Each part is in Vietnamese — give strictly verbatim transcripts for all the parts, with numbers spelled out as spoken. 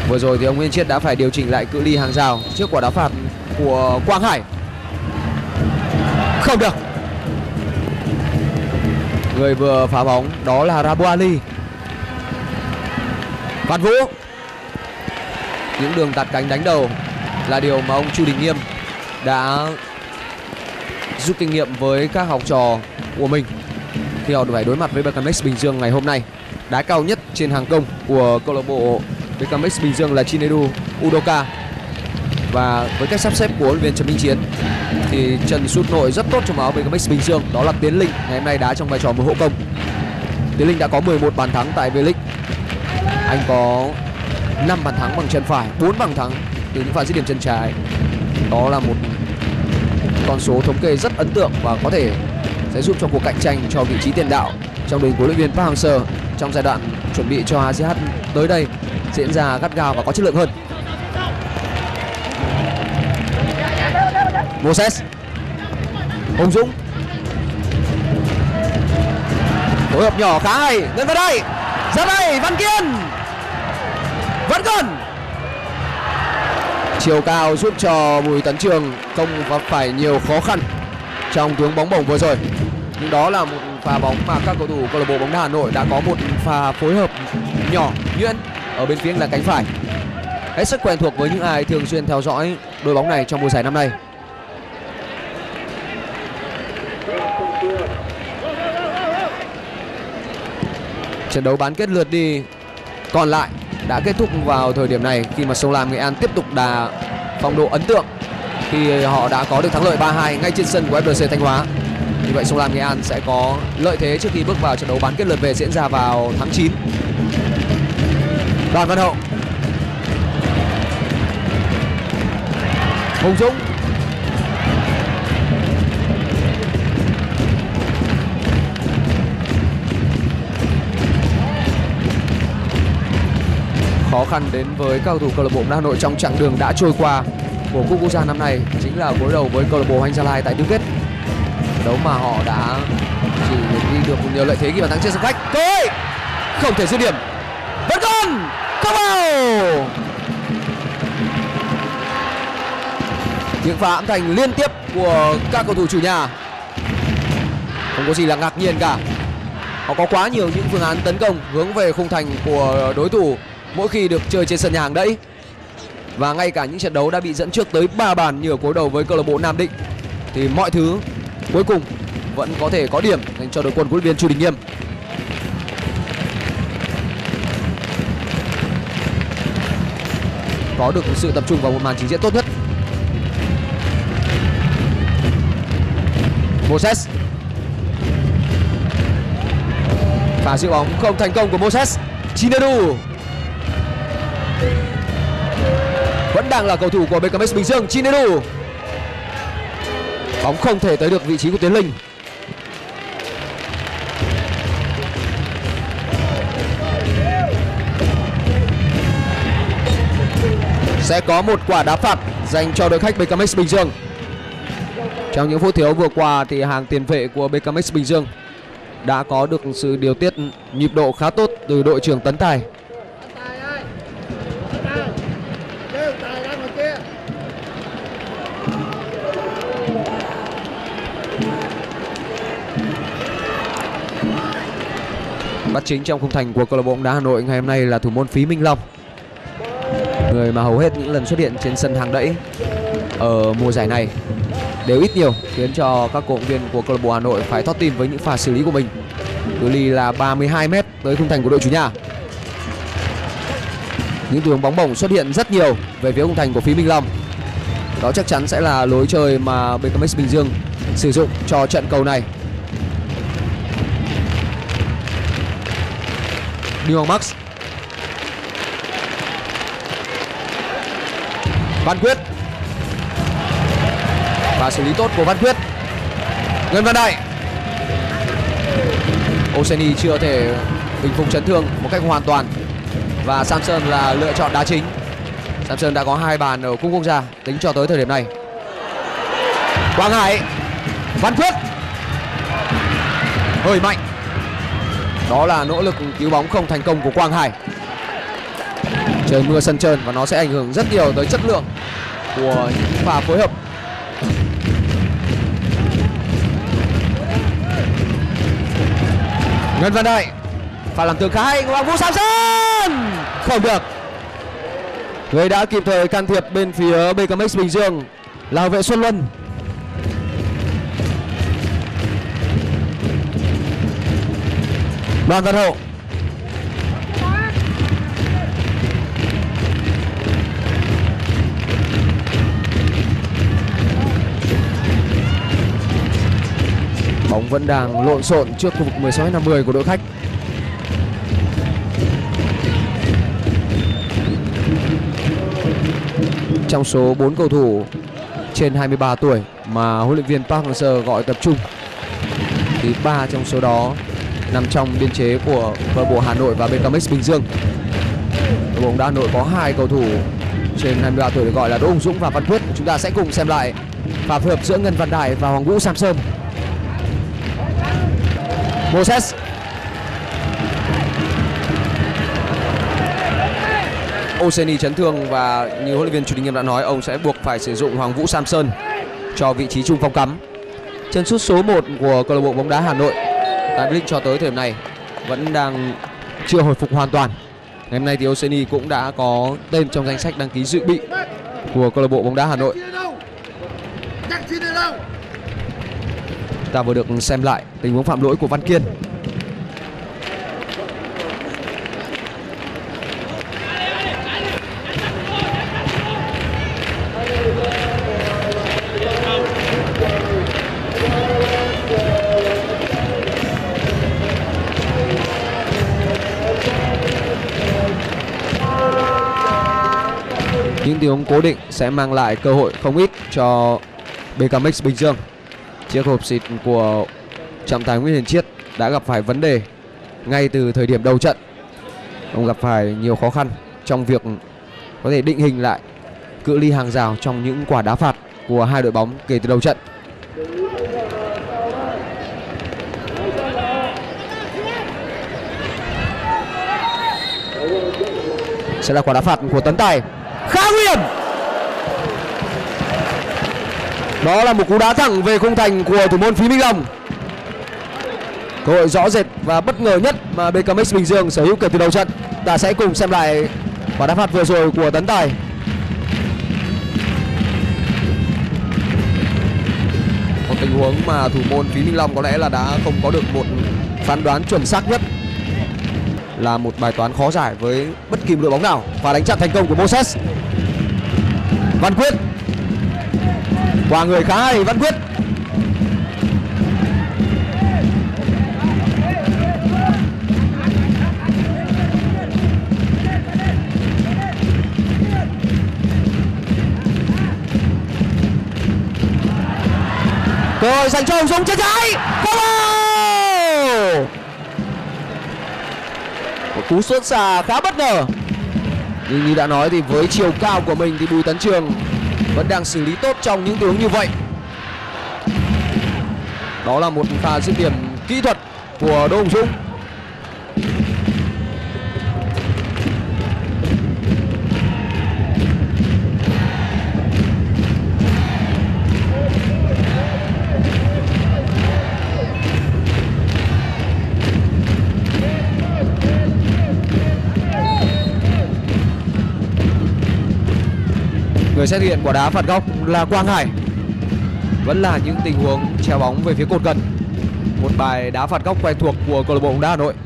Vừa rồi thì ông Nguyễn Chiết đã phải điều chỉnh lại cự ly hàng rào trước quả đá phạt của Quang Hải. Không được. Người vừa phá bóng đó là Rabu Ali. Văn Vũ. Những đường tạt cánh đánh đầu là điều mà ông Chu Đình Nghiêm đã rút kinh nghiệm với các học trò của mình khi họ phải đối mặt với bê ca em ích Bình Dương ngày hôm nay. Đá cao nhất trên hàng công của câu lạc bộ bê ca em ích Bình Dương là Chinedu Udoka. Và với cách sắp xếp của huấn luyện viên Trần Minh Chiến thì chân sút nội rất tốt cho màu áo bê ca em ích Bình Dương, đó là Tiến Linh, ngày hôm nay đá trong vai trò một hậu công. Tiến Linh đã có mười một bàn thắng tại V-League. Anh có năm bàn thắng bằng chân phải, bốn bàn thắng từ những pha dứt điểm chân trái. Đó là một con số thống kê rất ấn tượng và có thể sẽ giúp cho cuộc cạnh tranh cho vị trí tiền đạo trong đội huấn luyện viên Park Hang-seo trong giai đoạn chuẩn bị cho a si át tới đây diễn ra gắt gao và có chất lượng hơn. Moses, Hùng Dũng, phối hợp nhỏ khá hay, lên vào đây, ra đây, Văn Kiên vẫn còn. Chiều cao giúp cho Bùi Tấn Trường không phải nhiều khó khăn trong tướng bóng bổng vừa rồi. Nhưng đó là một pha bóng mà các cầu thủ câu lạc bộ bóng đá Hà Nội đã có một pha phối hợp nhỏ nhuyễn ở bên phía là cánh phải. Hết sức quen thuộc với những ai thường xuyên theo dõi đội bóng này trong mùa giải năm nay. Trận đấu bán kết lượt đi còn lại đã kết thúc vào thời điểm này khi mà Sông Lam Nghệ An tiếp tục đà phong độ ấn tượng khi họ đã có được thắng lợi ba hai ngay trên sân của ép lờ xê Thanh Hóa. Như vậy Sông Lam Nghệ An sẽ có lợi thế trước khi bước vào trận đấu bán kết lượt về diễn ra vào tháng chín. Đoàn Văn Hậu, Hùng Dũng, khó khăn đến với các cầu thủ câu lạc bộ Hà Nội trong chặng đường đã trôi qua của cúp quốc gia năm nay chính là đối đầu với câu lạc bộ Hoàng Anh Gia Lai tại tứ kết. Đấu mà họ đã chỉ ghi được nhiều lợi thế khi bàn thắng trên sân khách. Cơ hội không thể dứt điểm, vẫn còn không vào. Những pha ám thành liên tiếp của các cầu thủ chủ nhà không có gì là ngạc nhiên cả. Họ có quá nhiều những phương án tấn công hướng về khung thành của đối thủ mỗi khi được chơi trên sân nhà hàng đẫy. Và ngay cả những trận đấu đã bị dẫn trước tới ba bàn như ở cuối đầu với câu lạc bộ Nam Định thì mọi thứ cuối cùng vẫn có thể có điểm dành cho đội quân huấn luyện viên Chu Đình Nghiêm. Có được sự tập trung vào một màn trình diễn tốt nhất. Moses, pha giữ bóng không thành công của Moses. Chinedu vẫn đang là cầu thủ của bê ca em ích Bình Dương. Chinedu, bóng không thể tới được vị trí của Tiến Linh. Sẽ có một quả đá phạt dành cho đội khách bê ca em ích Bình Dương. Trong những phút thiếu vừa qua thì hàng tiền vệ của bê ca em ích Bình Dương đã có được sự điều tiết nhịp độ khá tốt từ đội trưởng Tấn Tài. Bắt chính trong khung thành của câu lạc bộ bóng đá Hà Nội ngày hôm nay là thủ môn Phí Minh Long, người mà hầu hết những lần xuất hiện trên sân hàng đẫy ở mùa giải này đều ít nhiều khiến cho các cổ động viên của câu lạc bộ Hà Nội phải thót tim với những pha xử lý của mình. Cự ly là ba mươi hai mét tới khung thành của đội chủ nhà. Những đường bóng bổng xuất hiện rất nhiều về phía khung thành của Phí Minh Long. Đó chắc chắn sẽ là lối chơi mà bê ca em ích Bình Dương sử dụng cho trận cầu này. Đi Hoàng Max, Văn Quyết, và xử lý tốt của Văn Quyết. Ngân Văn Đại, Oseni chưa thể bình phục chấn thương một cách hoàn toàn và Samson là lựa chọn đá chính. Samson đã có hai bàn ở cúp quốc gia tính cho tới thời điểm này. Quang Hải, Văn Quyết hơi mạnh. Đó là nỗ lực cứu bóng không thành công của Quang Hải. Trời mưa sân trơn và nó sẽ ảnh hưởng rất nhiều tới chất lượng của những pha phối hợp. Ngân Văn Đại pha làm tường khá hay của Hoàng Vũ Samson, không được. Người đã kịp thời can thiệp bên phía bê ca em ích Bình Dương là hậu vệ Xuân Luân. Đoàn Văn Hậu. Bóng vẫn đang lộn xộn trước khu vực mười sáu mét năm mươi của đội khách. Trong số bốn cầu thủ trên hai mươi ba tuổi mà huấn luyện viên Park Hang-seo gọi tập trung thì ba trong số đó nằm trong biên chế của câu lạc bộ Hà Nội và bê ca em ích Bình Dương. Câu lạc bộ bóng đá Hà Nội có hai cầu thủ trên hai mươi ba tuổi được gọi là Đỗ Hùng Dũng và Văn Quyết. Chúng ta sẽ cùng xem lại pha phối hợp giữa Ngân Văn Đại và Hoàng Vũ Samson. Moses. Oseni chấn thương và như huấn luyện viên Chu Đình Nghiêm đã nói, ông sẽ buộc phải sử dụng Hoàng Vũ Samson cho vị trí trung phong cắm. Chân sút số một của câu lạc bộ bóng đá Hà Nội tại V-League cho tới thời điểm này vẫn đang chưa hồi phục hoàn toàn. Ngày hôm nay thì Oseni cũng đã có tên trong danh sách đăng ký dự bị của câu lạc bộ bóng đá Hà Nội. Ta vừa được xem lại tình huống phạm lỗi của Văn Kiên. Những tình huống cố định sẽ mang lại cơ hội không ít cho bê ca em ích Bình Dương. Chiếc hộp xịt của trọng tài Nguyễn Hiền Chiết đã gặp phải vấn đề ngay từ thời điểm đầu trận. Ông gặp phải nhiều khó khăn trong việc có thể định hình lại cự ly hàng rào trong những quả đá phạt của hai đội bóng kể từ đầu trận. Sẽ là quả đá phạt của Tấn Tài, khá nguy hiểm. Đó là một cú đá thẳng về khung thành của thủ môn Phí Minh Long. Cơ hội rõ rệt và bất ngờ nhất mà bê ca em ích Bình Dương sở hữu kể từ đầu trận. Ta sẽ cùng xem lại quả đá phạt vừa rồi của Tấn Tài. Một tình huống mà thủ môn Phí Minh Long có lẽ là đã không có được một phán đoán chuẩn xác nhất. Là một bài toán khó giải với bất kỳ một đội bóng nào. Và đánh chặn thành công của Moses. Văn Quyết. Qua người khá hay, Văn Quyết. Cơ hội dành cho Hùng Dũng chân trái. Một cú sút xa khá bất ngờ. Nhưng như đã nói thì với chiều cao của mình thì Bùi Tấn Trường vẫn đang xử lý tốt trong những tình huống như vậy. Đó là một pha dứt điểm kỹ thuật của Đỗ Hùng Dũng. Người sẽ thực hiện quả đá phạt góc là Quang Hải. Vẫn là những tình huống treo bóng về phía cột gần. Một bài đá phạt góc quen thuộc của câu lạc bộ bóng đá Hà Nội.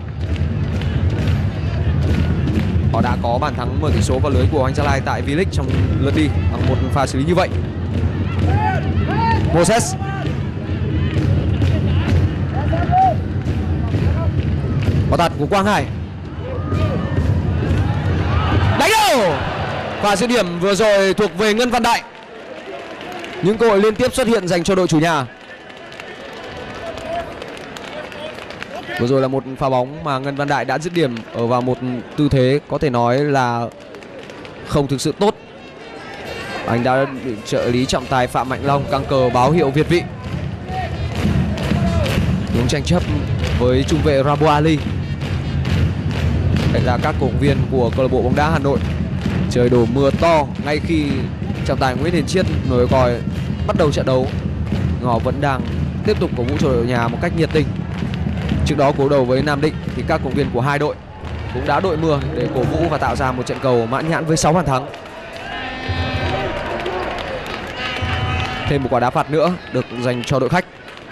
Họ đã có bàn thắng mở tỷ số vào lưới của Hoàng Anh Gia Lai tại V-League trong lượt đi bằng một pha xử lý như vậy. Moses. Quả tạt của Quang Hải. Đánh đầu. Và dứt điểm vừa rồi thuộc về Ngân Văn Đại. Những cơ hội liên tiếp xuất hiện dành cho đội chủ nhà. Vừa rồi là một pha bóng mà Ngân Văn Đại đã dứt điểm ở vào một tư thế có thể nói là không thực sự tốt. Anh đã bị trợ lý trọng tài Phạm Mạnh Long căng cờ báo hiệu việt vị. Những tranh chấp với trung vệ Rabo Ali. Đây là các cổ động viên của câu lạc bộ bóng đá Hà Nội Trời đổ mưa to ngay khi trọng tài Nguyễn Hiền Chiết nổi còi bắt đầu trận đấu. Họ vẫn đang tiếp tục cổ vũ cho đội nhà một cách nhiệt tình. Trước đó cuộc đấu với Nam Định thì các cổ động viên của hai đội cũng đã đội mưa để cổ vũ và tạo ra một trận cầu mãn nhãn với sáu bàn thắng. Thêm một quả đá phạt nữa được dành cho đội khách.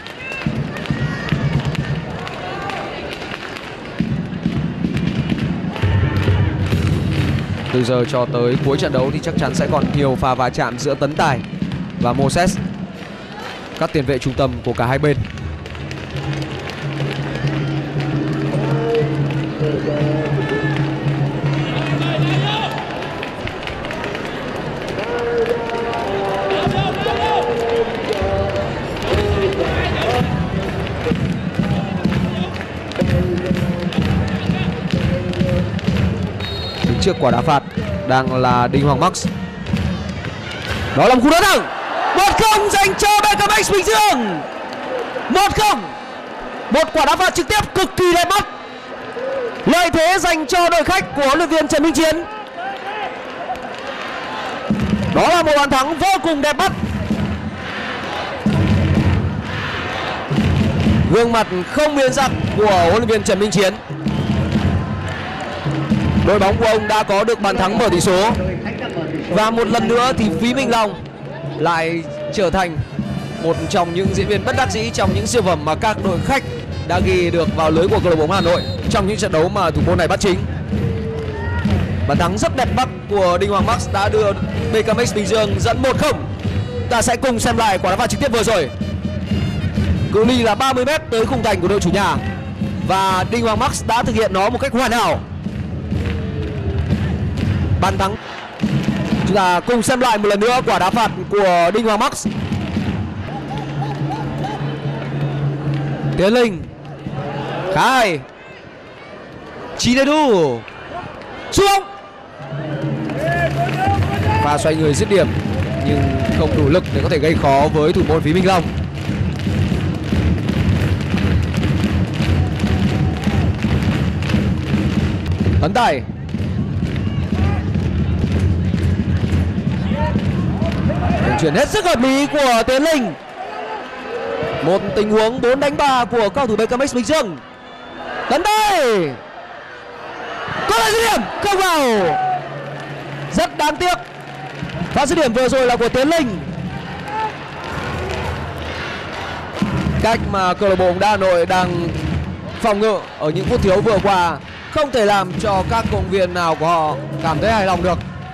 Từ giờ cho tới cuối trận đấu thì chắc chắn sẽ còn nhiều pha va chạm giữa Tấn Tài và Moses, các tiền vệ trung tâm của cả hai bên. Trước quả đá phạt đang là Đinh Hoàng Max. Đó là một cú đá thẳng. Một không dành cho bê ca em Bình Dương. Một không. Một quả đá phạt trực tiếp cực kỳ đẹp mắt. Lợi thế dành cho đội khách của huấn luyện viên Trần Minh Chiến. Đó là một bàn thắng vô cùng đẹp mắt. Gương mặt không biến sắc của huấn luyện viên Trần Minh Chiến. Đội bóng của ông đã có được bàn thắng mở tỷ số. Và một lần nữa thì Phí Minh Long lại trở thành một trong những diễn viên bất đắc dĩ trong những siêu phẩm mà các đội khách đã ghi được vào lưới của câu lạc bộ Hà Nội trong những trận đấu mà thủ môn này bắt chính. Bàn thắng rất đẹp mắt của Đinh Hoàng Max đã đưa bê ca em Bình Dương dẫn một không. Ta sẽ cùng xem lại quả đá phạt trực tiếp vừa rồi. Cự ly là ba mươi mét tới khung thành của đội chủ nhà và Đinh Hoàng Max đã thực hiện nó một cách hoàn hảo. Bàn thắng. Chúng ta cùng xem lại một lần nữa quả đá phạt của Đinh Hoàng Max. Tiến Linh khá hay. Chinedu xuống. Pha xoay người dứt điểm nhưng không đủ lực để có thể gây khó với thủ môn Phí Minh Long. Tấn Tài. Chuyển hết sức hợp lý của Tiến Linh. Một tình huống bốn đánh ba của cầu thủ bê ca em Bình Dương. Tấn Tài có là dứt điểm không vào. Rất đáng tiếc. Và dứt điểm vừa rồi là của Tiến Linh. Cách mà câu lạc bộ Đá Hà Nội đang phòng ngự ở những phút thiếu vừa qua không thể làm cho các cầu thủ viên nào của họ cảm thấy hài lòng được.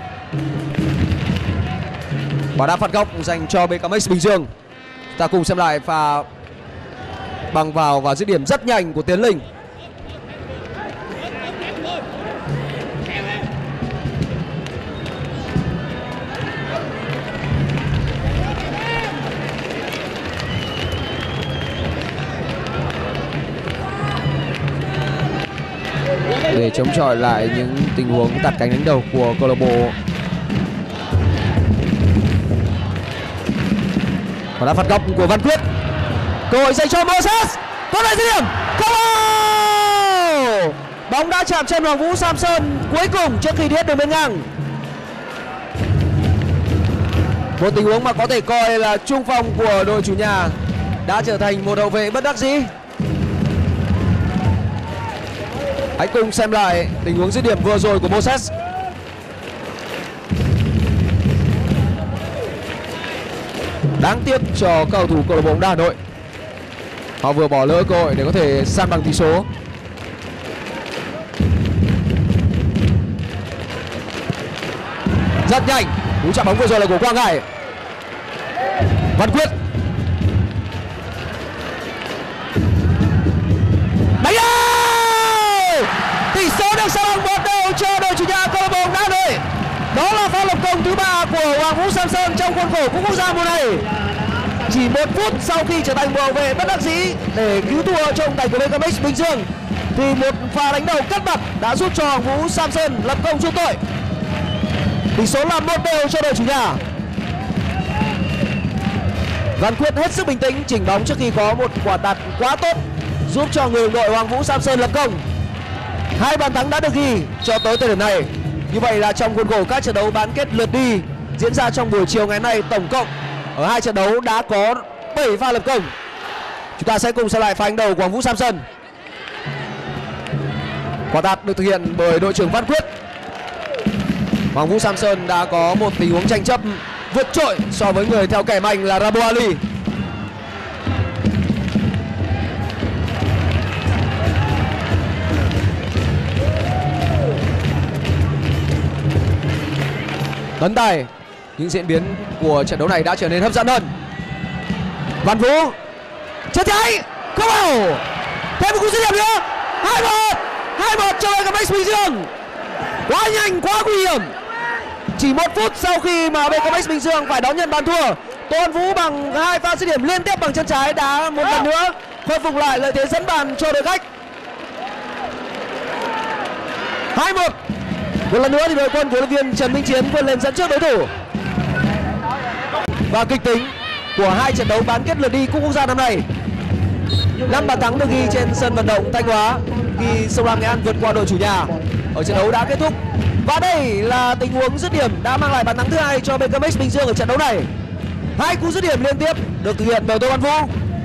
Quả đá phạt góc dành cho bê ca em Bình Dương. Ta cùng xem lại pha băng vào và dứt điểm rất nhanh của Tiến Linh. Để chống chọi lại những tình huống tạt cánh đánh đầu của câu lạc bộ. Quả đá phạt góc của Văn Quyết. Cơ hội dành cho Moses. Có lại dứt điểm. Không. Bóng đã chạm chân Hoàng Vũ Samson cuối cùng trước khi đi hết đường biên ngang. Một tình huống mà có thể coi là trung phong của đội chủ nhà đã trở thành một hậu vệ bất đắc dĩ. Hãy cùng xem lại tình huống dứt điểm vừa rồi của Moses. Đáng tiếc cho cầu thủ câu lạc bộ Đá Hà Nội. Họ vừa bỏ lỡ cơ hội để có thể san bằng tỷ số. Rất nhanh. Cú chạm bóng vừa rồi là của Quang Hải. Văn Quyết. Đánh đâu! Tỷ số được san bằng một đều cho đội chủ nhà câu lạc bộ Đá Hà Nội. Đó là pha lập công thứ ba của Hoàng Vũ Samson trong khuôn khổ cúp quốc gia mùa này. Chỉ một phút sau khi trở thành một hậu vệ bất đắc dĩ để cứu thua trong thành của bê ca em Bình Dương thì một pha đánh đầu cắt mặt đã giúp cho Hoàng Vũ Samson lập công chuộc tội. Tỷ số là một đều cho đội chủ nhà. Văn Quyết hết sức bình tĩnh chỉnh bóng trước khi có một quả tạt quá tốt giúp cho người đội Hoàng Vũ Samson lập công. Hai bàn thắng đã được ghi cho tới thời điểm này. Như vậy là trong khuôn khổ các trận đấu bán kết lượt đi diễn ra trong buổi chiều ngày hôm nay, tổng cộng ở hai trận đấu đã có bảy pha lập công. Chúng ta sẽ cùng xem lại pha đánh đầu của Hoàng Vũ Samson. Quả tạt được thực hiện bởi đội trưởng Văn Quyết. Hoàng Vũ Samson đã có một tình huống tranh chấp vượt trội so với người theo kẻ mạnh là Rabo Ali. Tấn tài, những diễn biến của trận đấu này đã trở nên hấp dẫn hơn. Văn Vũ chết cháy, không vào, thêm một cú dứt điểm nữa. Hai một, hai một cho BKMX Bình Dương. Quá nhanh, quá nguy hiểm. Chỉ một phút sau khi mà BKMX Bình Dương phải đón nhận bàn thua, Tô Văn Vũ bằng hai pha dứt điểm liên tiếp bằng chân trái đã một lần nữa khôi phục lại lợi thế dẫn bàn cho đội khách. Hai một. Một lần nữa thì đội quân của huấn luyện viên Trần Minh Chiến vươn lên dẫn trước đối thủ. Và kịch tính của hai trận đấu bán kết lượt đi cúp quốc gia năm nay, năm bàn thắng được ghi trên sân vận động Thanh Hóa khi Sông Lam Nghệ An vượt qua đội chủ nhà ở trận đấu đã kết thúc. Và đây là tình huống dứt điểm đã mang lại bàn thắng thứ hai cho BKMX Bình Dương ở trận đấu này. Hai cú dứt điểm liên tiếp được thực hiện bởi Tô Văn Vũ.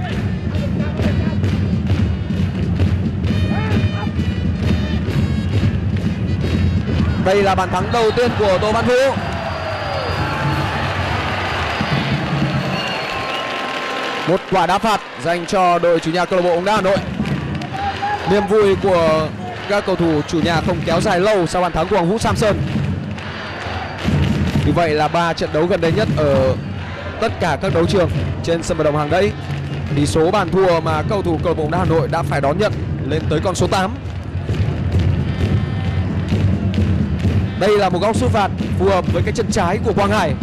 Đây là bàn thắng đầu tiên của Tô Văn Vũ. Một quả đá phạt dành cho đội chủ nhà câu lạc bộ bóng đá Hà Nội. Niềm vui của các cầu thủ chủ nhà không kéo dài lâu sau bàn thắng của Hoàng Vũ Samson. Như vậy là ba trận đấu gần đây nhất ở tất cả các đấu trường trên sân vận động Hàng Đẫy. Tỷ số bàn thua mà cầu thủ câu lạc bộ bóng đá Hà Nội đã phải đón nhận lên tới con số tám. Đây là một góc sút phạt phù hợp với cái chân trái của Quang Hải.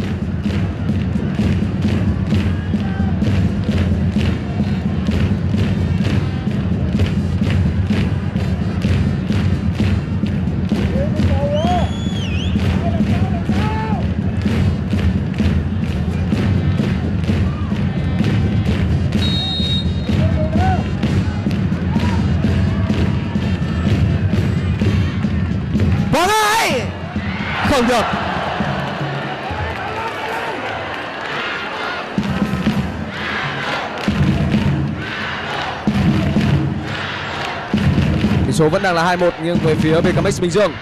Quang Hải không được. Tỷ số vẫn đang là hai một nghiêng về phía BKMX Bình Dương.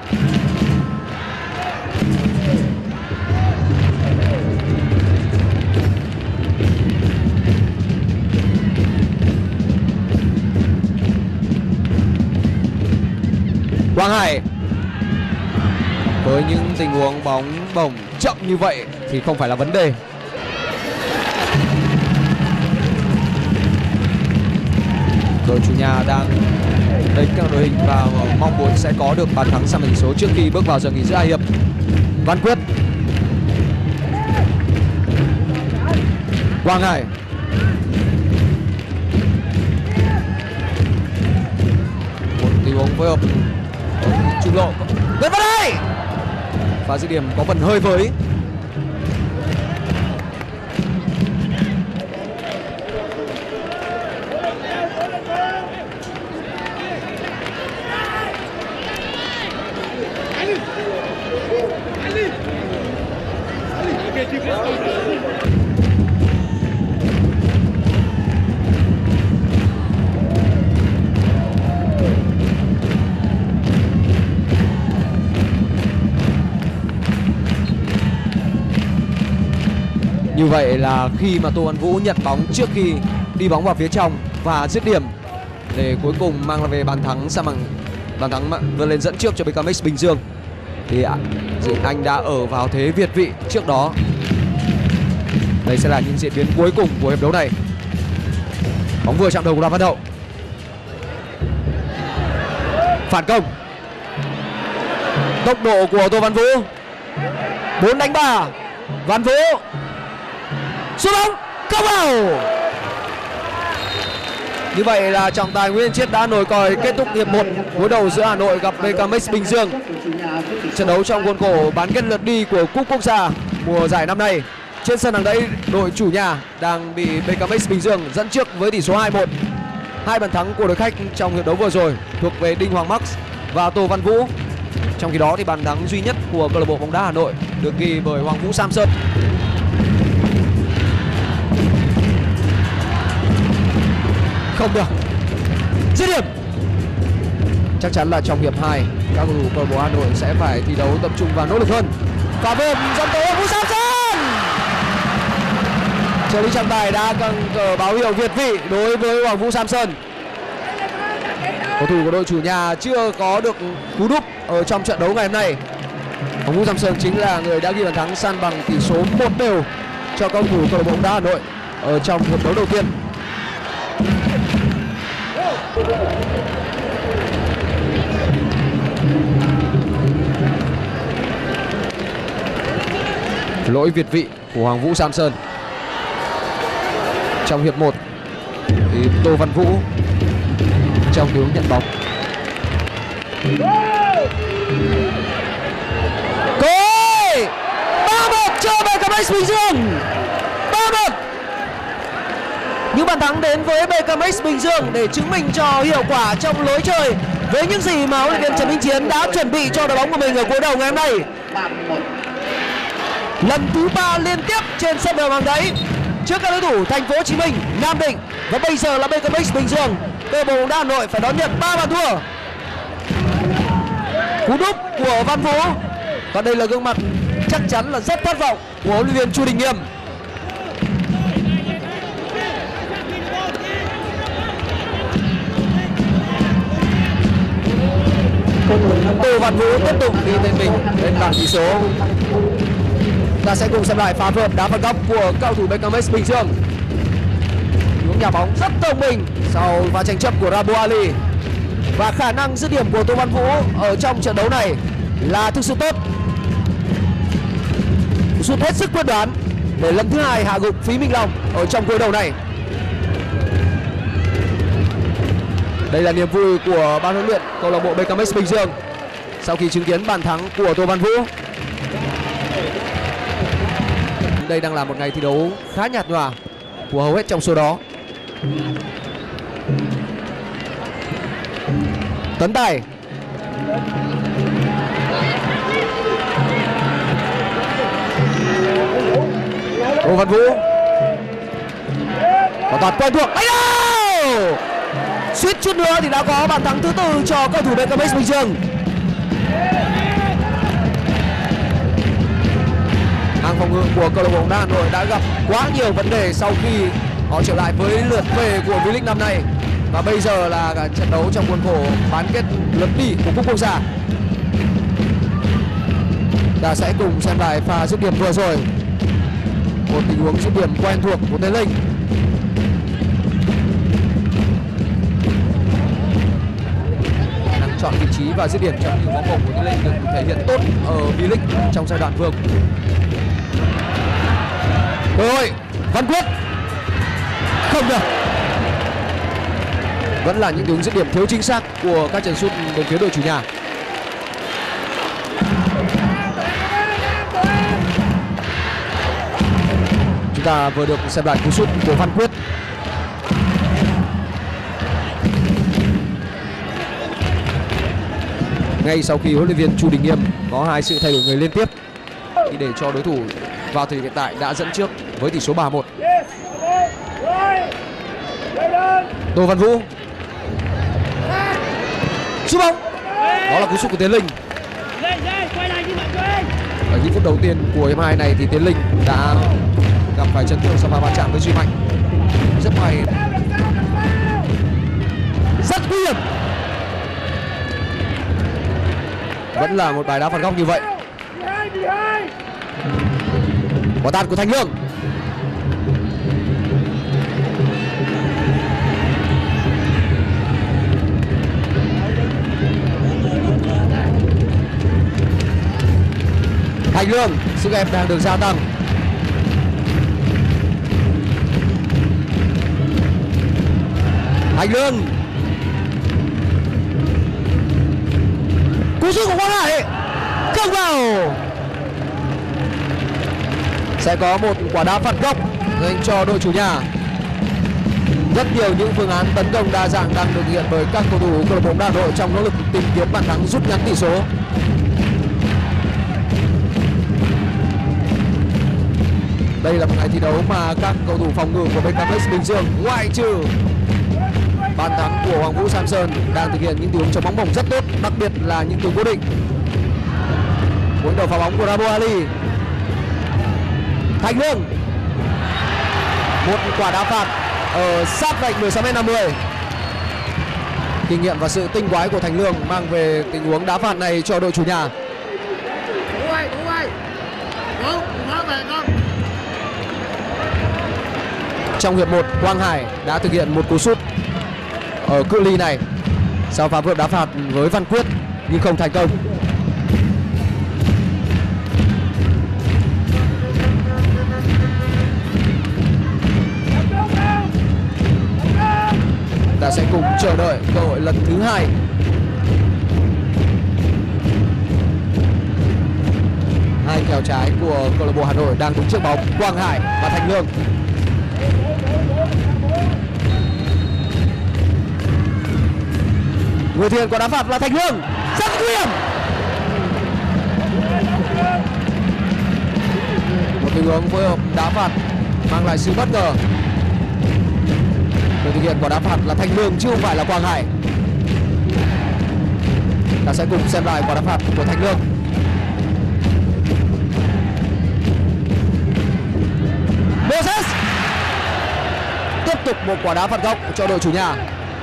Quang Hải với những tình huống bóng bổng chậm như vậy thì không phải là vấn đề. Đội chủ nhà đang đánh các đội hình và mong muốn sẽ có được bàn thắng sang tỷ số trước khi bước vào giờ nghỉ giữa hai hiệp. Văn Quyết, Quang Hải, một tình huống phối hợp trung lộ. Nguyễn Văn Hải, và dứt điểm có phần hơi với. Như vậy là khi mà Tô Văn Vũ nhận bóng trước khi đi bóng vào phía trong và dứt điểm để cuối cùng mang về bàn thắng sang bằng bàn thắng vươn lên dẫn trước cho BKMX Bình Dương, thì anh đã ở vào thế việt vị trước đó. Đây sẽ là những diễn biến cuối cùng của hiệp đấu này. Bóng vừa chạm đầu của Đoàn Văn Hậu. Phản công. Tốc độ của Tô Văn Vũ. bốn đánh ba. Văn Vũ sút bóng không vào. Như vậy là trọng tài Nguyễn Chiết đã nổi còi kết thúc hiệp một đối đầu giữa Hà Nội gặp BKMX Bình Dương. Trận đấu trong khuôn khổ bán kết lượt đi của cúp quốc gia mùa giải năm nay. Trên sân Hàng Đẫy, đội chủ nhà đang bị BKMX Bình Dương dẫn trước với tỷ số hai một. Hai bàn thắng của đội khách trong hiệp đấu vừa rồi thuộc về Đinh Hoàng Max và Tô Văn Vũ. Trong khi đó thì bàn thắng duy nhất của câu lạc bộ bóng đá Hà Nội được ghi bởi Hoàng Vũ Samson. Không được. Dứt điểm. Chắc chắn là trong hiệp hai các cầu thủ câu lạc bộ Hà Nội sẽ phải thi đấu tập trung và nỗ lực hơn. Và bên dẫn tới Hoàng Vũ Samson. Trợ lý trọng tài đã căng cờ báo hiệu việt vị đối với Hoàng Vũ Samson. Cầu thủ của đội chủ nhà chưa có được cú đúp ở trong trận đấu ngày hôm nay. Hoàng Vũ Samson chính là người đã ghi bàn thắng san bằng tỷ số một đều cho cầu thủ câu lạc bộ bóng đá Hà Nội ở trong hiệp đấu đầu tiên. Lỗi việt vị của Hoàng Vũ Samson. Trong hiệp một thì Tô Văn Vũ trong tình huống nhận bóng. Cối ba một cho bê ca em ích Bình Dương. ba một. Những bàn thắng đến với bê ca em ích Bình Dương để chứng minh cho hiệu quả trong lối chơi với những gì mà huấn luyện viên Trần Minh Chiến đã chuẩn bị cho đội bóng của mình ở cuối đầu ngày hôm nay. Lần thứ ba liên tiếp trên sân vận động đấy trước các đối thủ Thành phố Hồ Chí Minh, Nam Định và bây giờ là bê ca em ích Bình Dương. Câu lạc bộ bóng đá Hà Nội phải đón nhận ba bàn thua. Cú đúp của Văn Vũ. Còn đây là gương mặt chắc chắn là rất thất vọng của huấn luyện viên Chu Đình Nghiêm. Tô Văn Vũ tiếp tục đi tên mình lên bảng tỷ số. Ta sẽ cùng xem lại pha phối hợp đá phạt góc của cầu thủ bê ca em ích Bình Dương. Hướng nhà bóng rất thông minh sau pha tranh chấp của Rabo Ali. Và khả năng dứt điểm của Tô Văn Vũ ở trong trận đấu này là thực sự tốt. Sút hết sức quyết đoán để lần thứ hai hạ gục Phí Minh Long ở trong cuối đầu này. Đây là niềm vui của ban huấn luyện câu lạc bộ bê ca em ích Bình Dương sau khi chứng kiến bàn thắng của Tô Văn Vũ. Đây đang là một ngày thi đấu khá nhạt nhòa của hầu hết trong số đó. Tấn Tài. Tô Văn Vũ. Và toàn quen thuộc. Ấy đâu! Suýt chút nữa thì đã có bàn thắng thứ tư cho cầu thủ bê ca em ích Bình Dương. Hàng phòng ngự của câu lạc bộ bóng đá Hà Nội đã gặp quá nhiều vấn đề sau khi họ trở lại với lượt về của V-League năm nay. Và bây giờ là trận đấu trong khuôn khổ bán kết lượt đi của cúp quốc gia. Ta sẽ cùng xem lại pha dứt điểm vừa rồi. Một tình huống dứt điểm quen thuộc của Tiến Linh. Năng chọn vị trí và dứt điểm trong những bóng bổng của Tiến Linh được thể hiện tốt ở V-League trong giai đoạn vừa. Rồi, Văn Quyết. Không được. Vẫn là những hướng dứt điểm thiếu chính xác của các chân sút bên phía đội chủ nhà. Chúng ta vừa được xem lại cú sút của Văn Quyết. Ngay sau khi huấn luyện viên Chu Đình Nghiêm có hai sự thay đổi người liên tiếp thì để cho đối thủ vào thời điểm hiện tại đã dẫn trước với tỷ số ba một. Tô Văn Vũ. Sút bóng. Đó là cú sút của Tiến Linh. Ở những phút đầu tiên của hiệp hai này thì Tiến Linh đã gặp phải chấn thương sau pha va chạm với Duy Mạnh. Rất may. Rất nguy hiểm. Vẫn là một bài đá phạt góc như vậy. Quả tạt của Thành Lương. Thành Lương, sức ép đang được gia tăng. Thành Lương. Cú sút của Quang Hải không vào. Sẽ có một quả đá phạt góc dành cho đội chủ nhà. Rất nhiều những phương án tấn công đa dạng đang được thực hiện bởi các cầu thủ câu lạc bộ Hà Nội trong nỗ lực tìm kiếm bàn thắng rút ngắn tỷ số. Đây là một ngày thi đấu mà các cầu thủ phòng ngự của bê ca em ích Bình Dương ngoại trừ bàn thắng của Hoàng Vũ Samson đang thực hiện những tình huống chống bóng bổng rất tốt, đặc biệt là những tình huống cố định. Cú đầu phá bóng của Rabo Ali. Thành Lương, một quả đá phạt ở sát vạch mười sáu mét năm mươi. Kinh nghiệm và sự tinh quái của Thành Lương mang về tình huống đá phạt này cho đội chủ nhà. Trong hiệp một, Quang Hải đã thực hiện một cú sút ở cự ly này sau phá vỡ đá phạt với Văn Quyết nhưng không thành công. Ta sẽ cùng chờ đợi cơ hội lần thứ hai. Hai kèo trái của câu lạc bộ Hà Nội đang đứng trước bóng. Quang Hải và Thành Lương. Người thiện có đá phạt là Thành Lương, rất nguy hiểm. Một tình huống phối hợp đá phạt mang lại sự bất ngờ. Người thực hiện quả đá phạt là Thành Lương chứ không phải là Quang Hải. Ta sẽ cùng xem lại quả đá phạt của Thành Lương. Moses tiếp tục một quả đá phạt góc cho đội chủ nhà.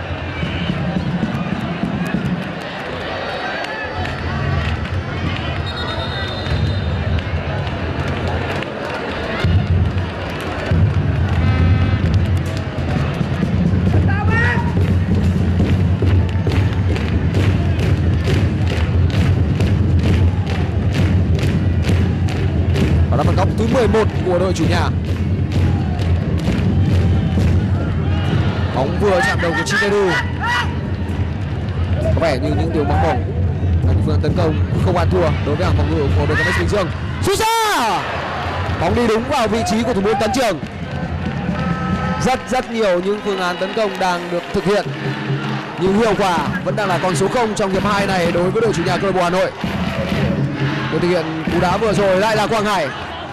Quả đá phạt góc thứ mười một của đội chủ nhà. Bóng vừa chạm đầu của Chiteru. Có vẻ như những điều bóng bổng là những phương tấn công không ăn thua đối với hàng phòng ngự của bê ca em ích Bình Dương. Sút xa, bóng đi đúng vào vị trí của thủ môn Tấn Trường. Rất rất nhiều những phương án tấn công đang được thực hiện nhưng hiệu quả vẫn đang là con số không trong hiệp hai này đối với đội chủ nhà câu lạc bộ Hà Nội. Người thực hiện cú đá vừa rồi lại là Quang Hải.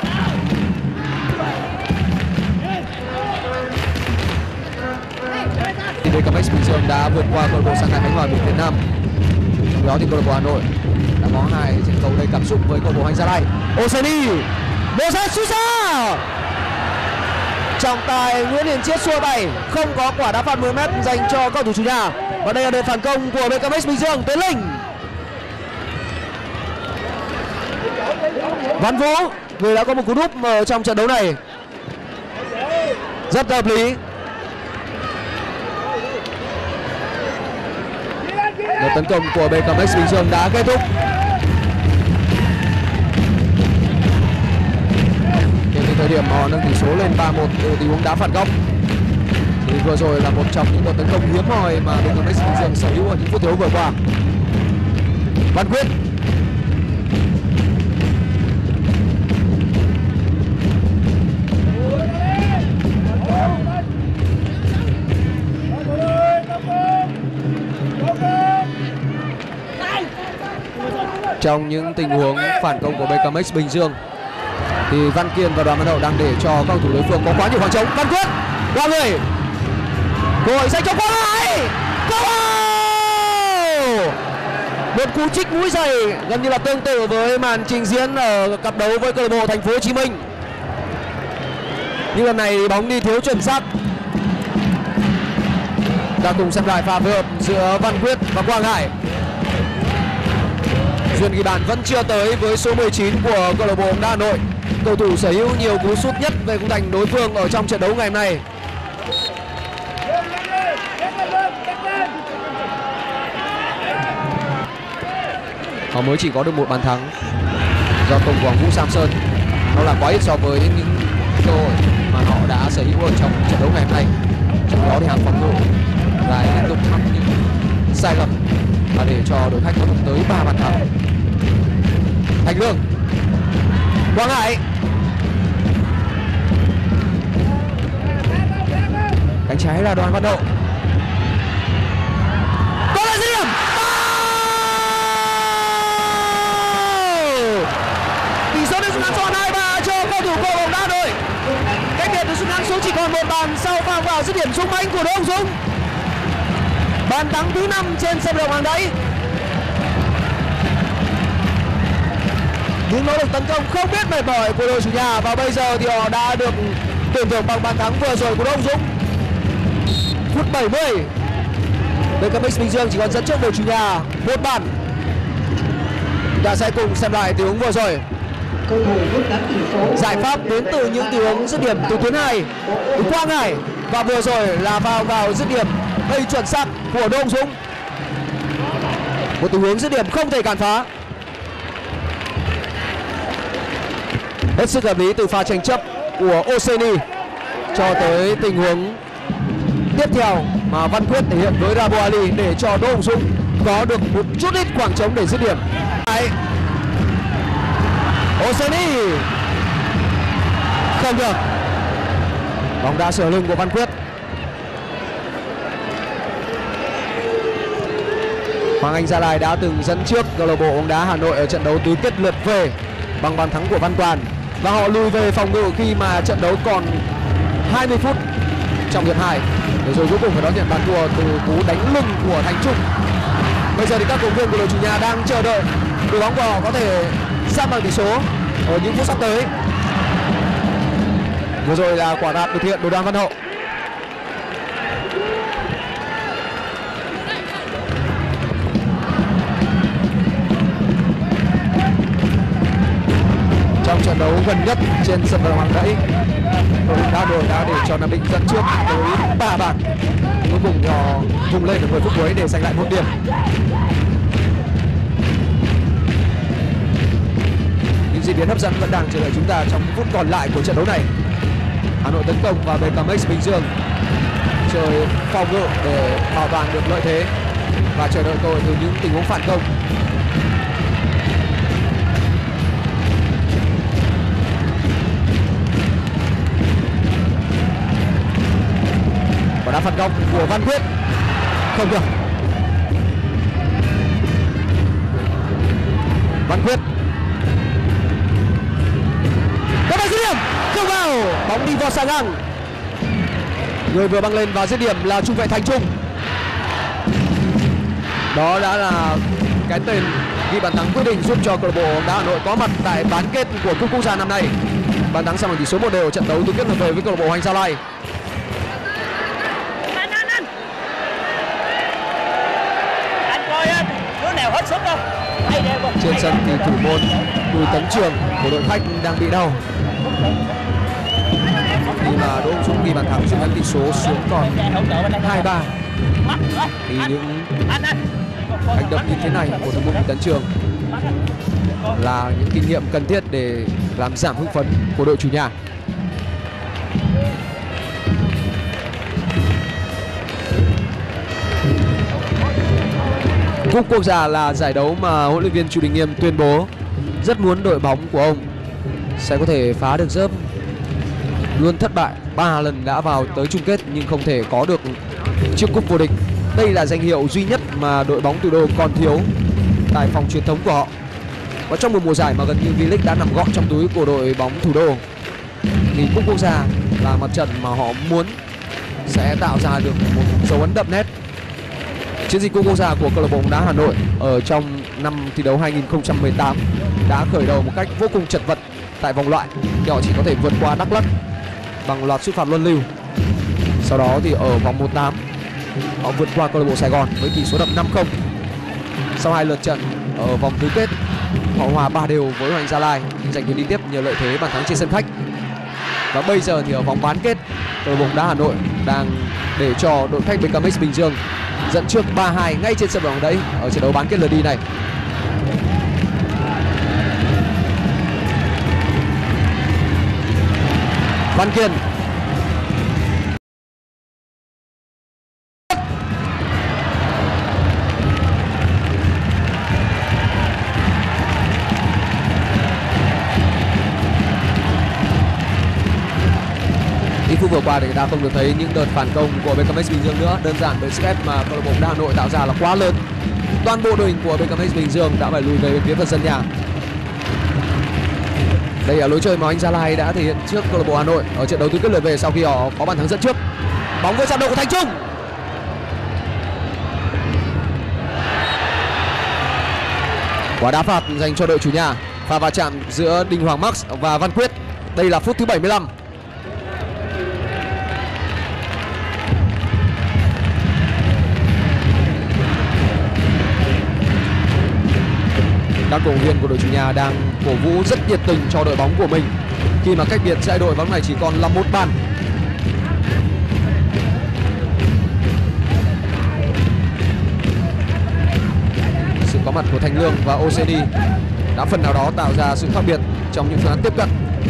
bê ca em ích Bình Dương đã vượt qua câu lạc bộ Sang Hải Khánh Hòa Việt Việt Nam. Trong đó thì câu lạc bộ Hà Nội đã có hai trận cầu đầy cảm xúc với câu lạc bộ Hành Gia Lai. Oseni, Moses sút xa. Trọng tài Nguyễn Hiền Chiết xua tay, không có quả đá phạt mười mét dành cho cầu thủ chủ nhà. Và đây là đợt phản công của bê ca em ích Bình Dương. Tiến Linh, Văn Vũ, người đã có một cú đúp ở trong trận đấu này rất hợp lý. Đợt tấn công của bê ca em ích Bình Dương đã kết thúc. Đến thời điểm họ nâng tỷ số lên ba một từ tình huống đá phạt góc. Thì vừa rồi là một trong những đợt tấn công hiếm hoi mà bê ca em ích Bình Dương sở hữu ở những phút thi đấu vừa qua. Văn Quyết, trong những tình huống phản công của bê ca em ích Bình Dương thì Văn Kiên và Đoàn Văn Hậu đang để cho các cầu thủ đối phương có quá nhiều khoảng trống. Văn Quyết qua người, cơ hội dành cho Quang Hải. Một cú trích mũi dày gần như là tương tự với màn trình diễn ở cặp đấu với câu lạc bộ Thành phố Hồ Chí Minh. Nhưng lần này thì bóng đi thiếu chuẩn xác. Ta cùng xem lại pha phối hợp giữa Văn Quyết và Quang Hải. Duyên ghi bàn vẫn chưa tới với số mười chín của câu lạc bộ bóng đá Hà Nội. Cầu thủ sở hữu nhiều cú sút nhất về khung thành đối phương ở trong trận đấu ngày hôm nay. Họ mới chỉ có được một bàn thắng do công của Hoàng Vũ Samson. Nó là quá ít so với những cơ hội mà họ đã sở hữu ở trong trận đấu ngày hôm nay. Trong đó thì hàng phòng ngự lại liên tục mắc những sai lầm và để cho đội khách có được tới ba bàn thắng. Thành Lương, Quang Hải, cánh trái là Đoàn Văn Hậu. Đó là dứt điểm. Tỷ số được ngắn gọn hai ba cho cầu thủ của bóng đá Hà Nội. biệt được rút ngắn xuống chỉ còn một bàn sau pha vào dứt điểm dũng mãnh của Đỗ Hồng Dũng. Bàn thắng thứ năm trên sân vận động Hàng Đẫy. Những nỗ lực tấn công không biết mệt mỏi của đội chủ nhà và bây giờ thì họ đã được tưởng thưởng bằng bàn thắng vừa rồi của Đỗ Hồng Dũng. Phút bảy mươi, bê ca em ích Bình Dương chỉ còn dẫn trước đội chủ nhà một bàn. Ta sẽ cùng xem lại tình huống vừa rồi. Giải pháp đến từ những tình huống dứt điểm từ tuyến hai, từ Quang Hải và vừa rồi là vào vào dứt điểm đầy chuẩn xác của Đỗ Hồng Dũng. Một tình huống dứt điểm không thể cản phá. Hết sức hợp lý từ pha tranh chấp của Oseni cho tới tình huống tiếp theo mà Văn Quyết thể hiện với Rabo Ali để cho Đỗ Hồng Dũng có được một chút ít khoảng trống để dứt điểm. Oseni không được, bóng đá sửa lưng của Văn Quyết. Hoàng Anh Gia Lai đã từng dẫn trước câu lạc bộ bóng đá Hà Nội ở trận đấu tứ kết lượt về bằng bàn thắng của Văn Toàn và họ lùi về phòng ngự khi mà trận đấu còn hai mươi phút trong hiệp hai để rồi cuối cùng phải đón nhận bàn thua từ cú đánh lưng của Thành Trung. Bây giờ thì các cầu thủ của đội chủ nhà đang chờ đợi đội bóng của họ có thể san bằng tỷ số ở những phút sắp tới. Vừa rồi là quả đạp được thực hiện của Đoàn Văn Hậu. Trong trận đấu gần nhất trên sân vận động Hàng Đẫy, đội bóng đá Hà Nội đã để cho Nam Định dẫn trước tới ba bàn. Cuối cùng thì họ vùng lên được mười phút cuối để giành lại một điểm. Những diễn biến hấp dẫn vẫn đang chờ đợi chúng ta trong phút còn lại của trận đấu này. Hà Nội tấn công và bê ca em ích Bình Dương chơi phòng ngự để bảo toàn được lợi thế và chờ đợi cơ hội từ những tình huống phản công. Và đá phản công của Văn Quyết không được. Văn Quyết có dứt điểm không vào, bóng đi vào xà ngang. Người vừa băng lên và dứt điểm là trung vệ Thành Trung. Đó đã là cái tên ghi bàn thắng quyết định giúp cho câu lạc bộ bóng đá Hà Nội có mặt tại bán kết của cúp quốc gia năm nay. Bàn thắng sang bằng tỷ số một đều trận đấu tứ kết lượt về với câu lạc bộ Hoàng Anh Gia Lai. Trên sân thì thủ môn Bùi Tấn Trường của đội khách đang bị đau khi mà Đỗ Hồng Dũng ghi bàn thắng rút ngắn tỷ số xuống còn hai ba. Thì những hành động như thế này của thủ môn Bùi Tấn Trường là những kinh nghiệm cần thiết để làm giảm hưng phấn của đội chủ nhà. Cúp quốc gia là giải đấu mà huấn luyện viên Chu Đình Nghiêm tuyên bố rất muốn đội bóng của ông sẽ có thể phá được rớp. Luôn thất bại, ba lần đã vào tới chung kết nhưng không thể có được chiếc cúp vô địch. Đây là danh hiệu duy nhất mà đội bóng thủ đô còn thiếu tại phòng truyền thống của họ. Và trong một mùa giải mà gần như V-League đã nằm gọn trong túi của đội bóng thủ đô thì cúp quốc gia là mặt trận mà họ muốn sẽ tạo ra được một dấu ấn đậm nét. Chiến dịch cúp quốc gia của câu lạc bộ bóng đá Hà Nội ở trong năm thi đấu hai nghìn không trăm mười tám đã khởi đầu một cách vô cùng chật vật tại vòng loại khi họ chỉ có thể vượt qua Đắk Lắk bằng loạt sút phạt luân lưu. Sau đó thì ở vòng một tám họ vượt qua câu lạc bộ Sài Gòn với tỷ số đậm năm không. Sau hai lượt trận ở vòng tứ kết họ hòa ba đều với Hoàng Anh Gia Lai nhưng giành quyền đi tiếp nhờ lợi thế bàn thắng trên sân khách. Và bây giờ thì ở vòng bán kết câu lạc bộ bóng đá Hà Nội đang để cho đội khách bê ca em ích Bình Dương dẫn trước ba hai ngay trên sân vận động đấy ở trận đấu bán kết lượt đi này. Văn Kiên ít phút vừa qua thì người ta không được thấy những đợt phản công của bê ca em ích Bình Dương nữa, đơn giản bởi sức ép mà câu lạc bộ bóng đá Hà Nội tạo ra là quá lớn. Toàn bộ đội hình của bê ca em ích Bình Dương đã phải lùi về bên phía phần sân nhà. Đây là lối chơi mà anh Gia Lai đã thể hiện trước câu lạc bộ Hà Nội ở trận đấu tứ kết lượt về sau khi họ có bàn thắng dẫn trước. Bóng với chạm đầu của Thành Trung. Quả đá phạt dành cho đội chủ nhà. Pha va chạm giữa Đinh Hoàng Max và Văn Quyết. Đây là phút thứ bảy mươi lăm. Các cổ động viên của đội chủ nhà đang cổ vũ rất nhiệt tình cho đội bóng của mình khi mà cách biệt giữa hai đội bóng này chỉ còn là một bàn. Sự có mặt của Thành Lương và ô xê đê đã phần nào đó tạo ra sự khác biệt trong những phương án tiếp cận.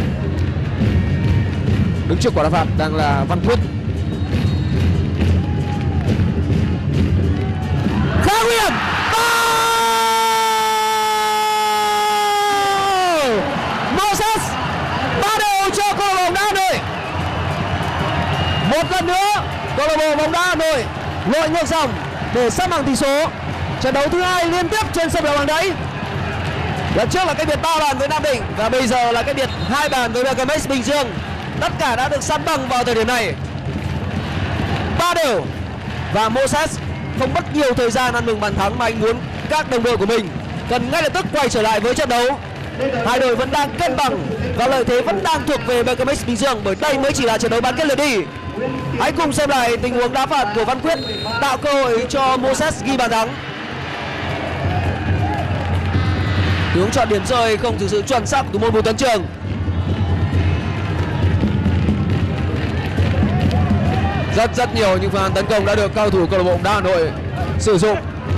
Đứng trước quả đá phạt đang là Văn Quyết. Khá nguy hiểm. Moses ba đều cho câu lạc bộ bóng đá Hà Nội. Một lần nữa câu lạc bộ bóng đá Hà Nội lội ngược dòng để sắp bằng tỷ số. Trận đấu thứ hai liên tiếp trên sân vận động Hàng Đẫy. Lần trước là cách biệt ba bàn với Nam Định và bây giờ là cách biệt hai bàn với bê ca em ét Bình Dương. Tất cả đã được săn bằng vào thời điểm này. Ba đều và Moses không mất nhiều thời gian ăn mừng bàn thắng mà anh muốn các đồng đội của mình cần ngay lập tức quay trở lại với trận đấu. Hai đội vẫn đang cân bằng và lợi thế vẫn đang thuộc về bê ca em ét Bình Dương bởi đây mới chỉ là trận đấu bán kết lượt đi. Hãy cùng xem lại tình huống đá phạt của Văn Quyết tạo cơ hội cho Moses ghi bàn thắng. Hướng chọn điểm rơi không thực sự chuẩn xác của thủ môn Bùi Tuấn Trường. Rất rất nhiều những phương án tấn công đã được cao thủ câu lạc bộ bóng đá Hà Nội sử dụng.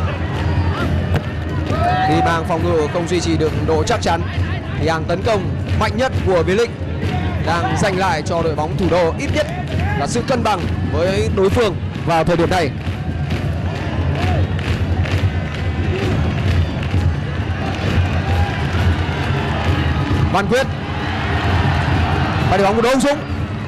Khi mang phòng ngự không duy trì được độ chắc chắn thì hàng tấn công mạnh nhất của V-League đang giành lại cho đội bóng thủ đô ít nhất là sự cân bằng với đối phương vào thời điểm này. Văn Quyết và đội bóng của Đỗ Hùng Dũng.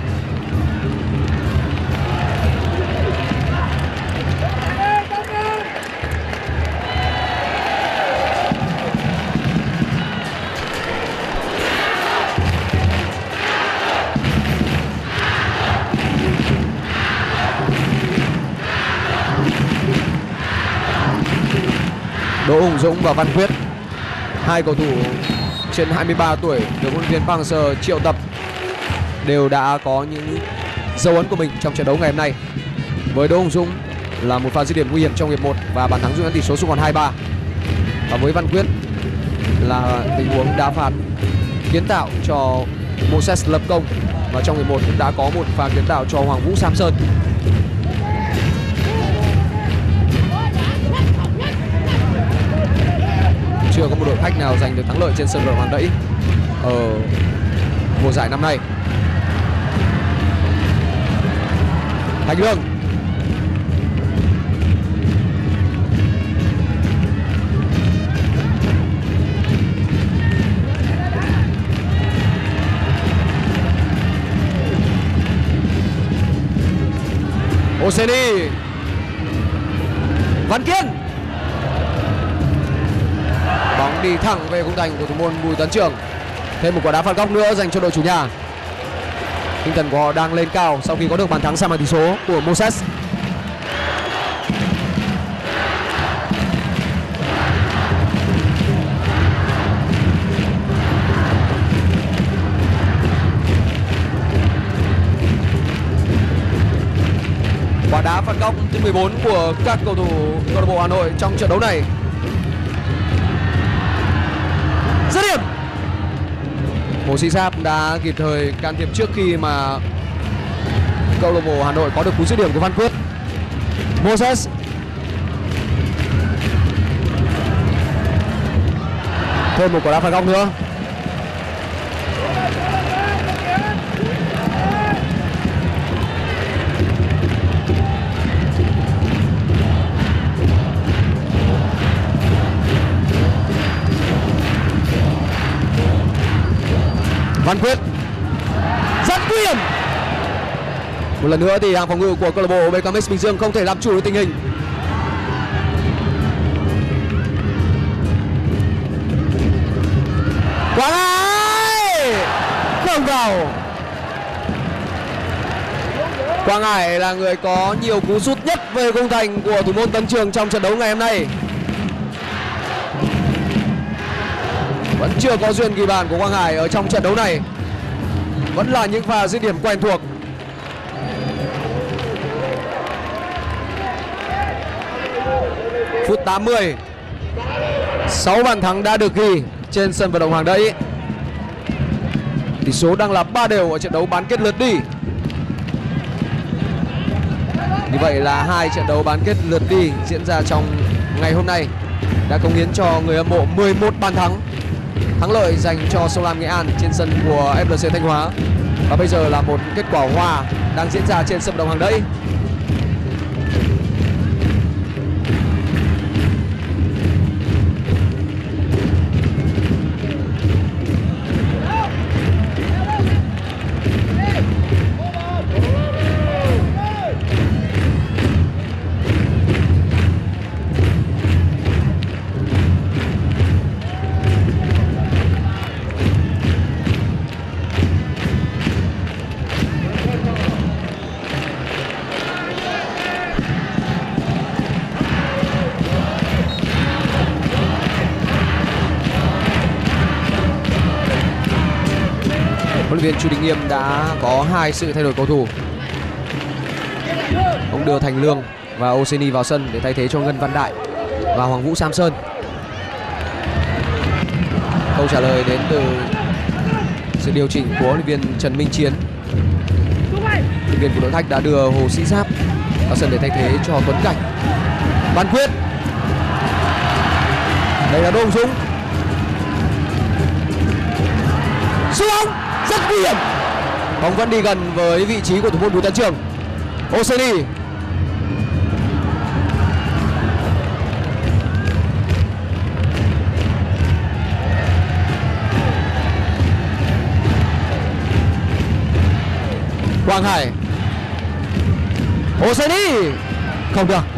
Đỗ Hùng Dũng và Văn Quyết, hai cầu thủ trên hai mươi ba tuổi được huấn luyện viên Park Hang-seo triệu tập, đều đã có những dấu ấn của mình trong trận đấu ngày hôm nay. Với Đỗ Hùng Dũng là một pha dứt điểm nguy hiểm trong hiệp một và bàn thắng rút ngắn tỷ số xuống còn hai ba. Và với Văn Quyết là tình huống đá phạt kiến tạo cho Moses lập công, và trong hiệp một cũng đã có một pha kiến tạo cho Hoàng Vũ Sam Sơn. Chưa có một đội khách nào giành được thắng lợi trên sân vận động Hàng Đẫy ở mùa giải năm nay. Thành Lương, ô xê đê, Văn Kiên. Bóng đi thẳng về khung thành của thủ môn Bùi Tấn Trường. Thêm một quả đá phạt góc nữa dành cho đội chủ nhà. Tinh thần của họ đang lên cao sau khi có được bàn thắng sang bằng tỷ số của Moses. Quả đá phạt góc thứ mười bốn của các cầu thủ câu lạc bộ Hà Nội trong trận đấu này. Dứt điểm. Hồ Sĩ Sáp đã kịp thời can thiệp trước khi mà câu lạc bộ Hà Nội có được cú dứt điểm của Văn Quyết. Moses. Thêm một quả đá phạt góc nữa. Văn Quyết rất nguy hiểm. Một lần nữa thì hàng phòng ngự của câu lạc bộ bê ca em ét Bình Dương không thể làm chủ được tình hình. Quang Hải vào. Quang Hải là người có nhiều cú sút nhất về khung thành của thủ môn Tấn Trường trong trận đấu ngày hôm nay. Vẫn chưa có duyên ghi bàn của Quang Hải ở trong trận đấu này. Vẫn là những pha dứt điểm quen thuộc. Phút tám mươi, sáu bàn thắng đã được ghi trên sân vận động Hàng Đẫy. Tỷ số đang là ba đều ở trận đấu bán kết lượt đi. Như vậy là hai trận đấu bán kết lượt đi diễn ra trong ngày hôm nay đã cống hiến cho người hâm mộ mười một bàn thắng. Thắng lợi dành cho Sông Lam Nghệ An trên sân của ép lờ xê Thanh Hóa. Và bây giờ là một kết quả hòa đang diễn ra trên sân vận động Hàng Đẫy. Huấn luyện viên Chu Đình Nghiêm đã có hai sự thay đổi cầu thủ. Ông đưa Thành Lương và Oseni vào sân để thay thế cho Ngân Văn Đại và Hoàng Vũ Sam Sơn. Câu trả lời đến từ sự điều chỉnh của huấn luyện viên Trần Minh Chiến. Huấn luyện viên của đội khách đã đưa Hồ Sĩ Giáp vào sân để thay thế cho Tuấn Cảnh. Văn Quyết. Đây là Đỗ Hùng Dũng. Xuống rất nguy hiểm. Bóng vẫn đi gần với vị trí của thủ môn Bùi Tấn Trường. Oseni. Quang Hải. Oseni. Không được.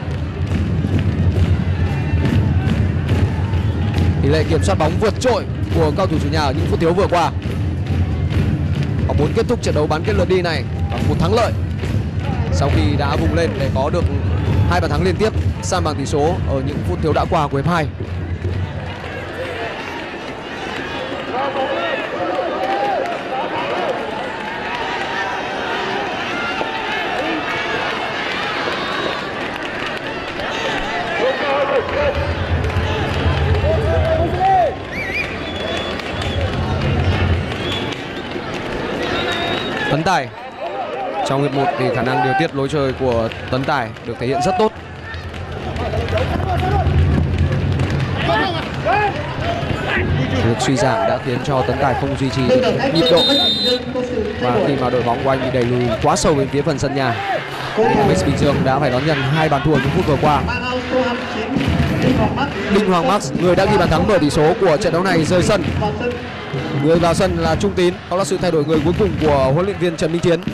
Tỷ lệ kiểm soát bóng vượt trội của cao thủ chủ nhà ở những phút thiếu vừa qua. Họ muốn kết thúc trận đấu bán kết lượt đi này bằng một thắng lợi sau khi đã vùng lên để có được hai bàn thắng liên tiếp san bằng tỷ số ở những phút thiếu đã qua của hiệp hai. Tấn Tài. Trong hiệp một thì khả năng điều tiết lối chơi của Tấn Tài được thể hiện rất tốt. Lực suy giảm đã khiến cho Tấn Tài không duy trì được nhịp độ, và khi mà đội bóng của anh bị đẩy lùi quá sâu bên phía phần sân nhà, bê ca em Bình Dương đã phải đón nhận hai bàn thua những phút vừa qua. Đinh Hoàng Max, người đã ghi bàn thắng mở tỷ số của trận đấu này, rời sân. Người vào sân là Trung Tín. Đó là sự thay đổi người cuối cùng của huấn luyện viên Trần Minh Chiến.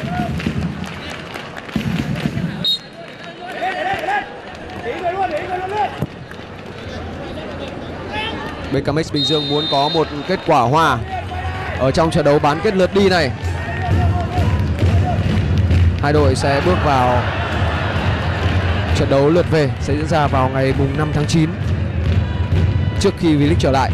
bê ca em Bình Dương muốn có một kết quả hòa ở trong trận đấu bán kết lượt đi này. Hai đội sẽ bước vào trận đấu lượt về sẽ diễn ra vào ngày mùng năm tháng chín trước khi V-League trở lại.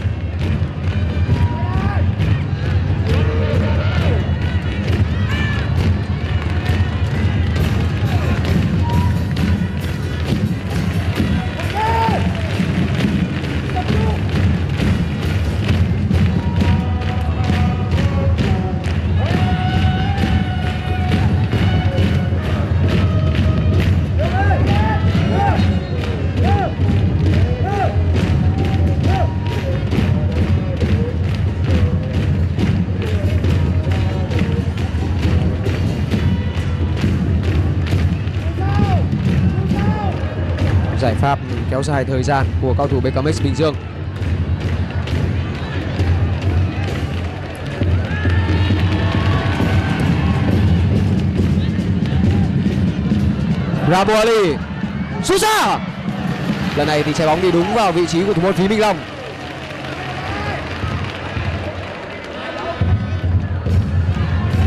Giải pháp kéo dài thời gian của cao thủ bê ca em Bình Dương. Rabo Ali sút xa. Lần này thì trái bóng đi đúng vào vị trí của thủ môn Phí Minh Long.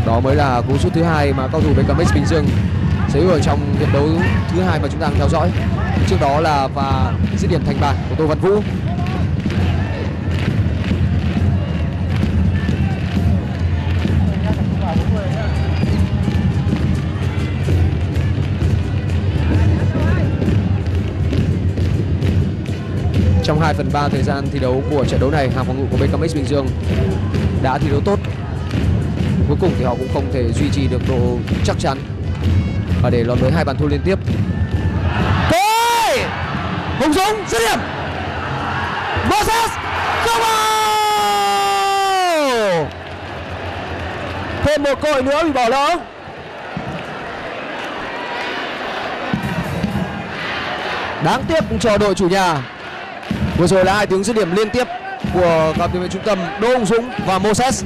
Đó mới là cú sút thứ hai mà cầu thủ bê ca em ích Bình Dương sở hữu ở trong hiệp đấu thứ hai mà chúng ta đang theo dõi. Trước đó là và dứt điểm thành bàn của Tô Văn Vũ. Trong hai phần ba thời gian thi đấu của trận đấu này, hàng phòng ngự của bê ca em ích Bình Dương đã thi đấu tốt. Cuối cùng thì họ cũng không thể duy trì được độ chắc chắn và để lọt lưới hai bàn thua liên tiếp. Thôi! Hùng Dũng dứt điểm. Moses không vào. Thêm một cơ hội nữa bị bỏ lỡ. Đáng tiếc cho đội chủ nhà. Vừa rồi là hai tiếng dứt điểm liên tiếp của cặp tiền vệ trung tâm Đỗ Hùng Dũng và Moses.